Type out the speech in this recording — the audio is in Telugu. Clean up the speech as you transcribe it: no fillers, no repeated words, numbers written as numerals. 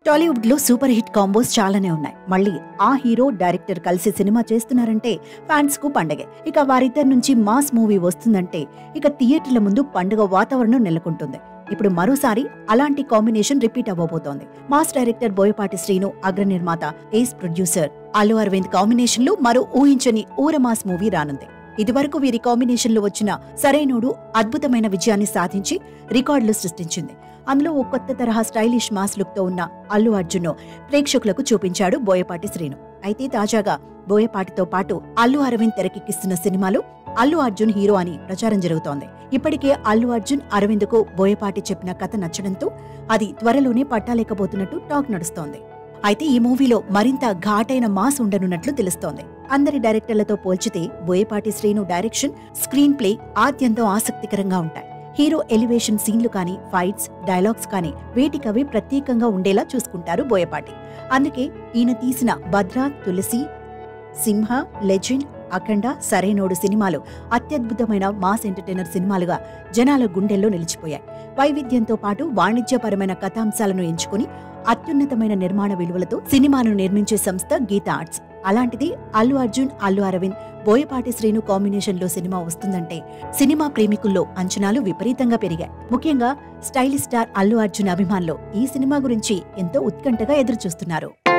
టాలీవుడ్ లో సూపర్ హిట్ కాంబోస్ చాలానే ఉన్నాయి. మళ్ళీ ఆ హీరో డైరెక్టర్ కలిసి సినిమా చేస్తున్నారంటే ఫ్యాన్స్ కు పండగే. ఇక వారిద్దరి నుంచి మాస్ మూవీ వస్తుందంటే ఇక థియేటర్ల ముందు పండుగ వాతావరణం నెలకొంటుంది. ఇప్పుడు మరోసారి అలాంటి కాంబినేషన్ రిపీట్ అవ్వబోతోంది. మాస్ డైరెక్టర్ బోయపాటి శ్రీను, అగ్ర నిర్మాత, ace producer Allu Aravind combination లో మరో ఊహించని ఊరమాస్ మూవీ రానుంది. ఇదివరకు వీరి కాంబినేషన్ లో వచ్చిన సరైనోడు అద్భుతమైన విజయాన్ని సాధించి రికార్డులు సృష్టించింది. అందులో ఓ కొత్త తరహా స్టైలిష్ మాస్ లుక్ తో ఉన్న అల్లు అర్జున్ ప్రేక్షకులకు చూపించాడు బోయపాటి శ్రీను. అయితే తాజాగా బోయపాటితో పాటు అల్లు అరవింద్ తెరకెక్కిస్తున్న సినిమాలో అల్లు అర్జున్ హీరో అని ప్రచారం జరుగుతోంది. ఇప్పటికే అల్లు అర్జున్ అరవింద్ కు బోయపాటి చెప్పిన కథ నచ్చడంతో అది త్వరలోనే పట్టాలేకపోతున్నట్టు టాక్ నడుస్తోంది. అయితే ఈ మూవీలో మరింత ఘాటైన మాస్ ఉండనున్నట్లు తెలుస్తోంది. అందరి డైరెక్టర్లతో పోల్చితే Boyapati Srinu direction, screenplay ఆద్యంతం ఆసక్తికరంగా ఉంటాయి. హీరో ఎలివేషన్ సీన్లు కానీ, ఫైట్స్, డైలాగ్స్ కానీ వేటికవి ప్రత్యేకంగా ఉండేలా చూసుకుంటారు బోయపాటి. అందుకే ఈయన తీసిన భద్ర, తులసి, సింహ, లెజెండ్, అఖండ, సరైనోడు సినిమాలు అత్యద్భుతమైన మాస్ ఎంటర్టైనర్ సినిమాలుగా జనాల గుండెల్లో నిలిచిపోయాయి. వైవిధ్యంతో పాటు వాణిజ్యపరమైన కథాంశాలను ఎంచుకుని అత్యున్నతమైన నిర్మాణ విలువలతో సినిమాను నిర్మించే సంస్థ గీతా ఆర్ట్స్. అలాంటిది అల్లు అర్జున్, అల్లు అరవింద్, బోయపాటి శ్రీను కాంబినేషన్ లో సినిమా వస్తుందంటే సినిమా ప్రేమికుల్లో అంచనాలు విపరీతంగా పెరిగాయి. ముఖ్యంగా స్టైలిష్ స్టార్ అల్లు అర్జున్ అభిమానులు ఈ సినిమా గురించి ఎంతో ఉత్కంఠగా ఎదురుచూస్తున్నారు.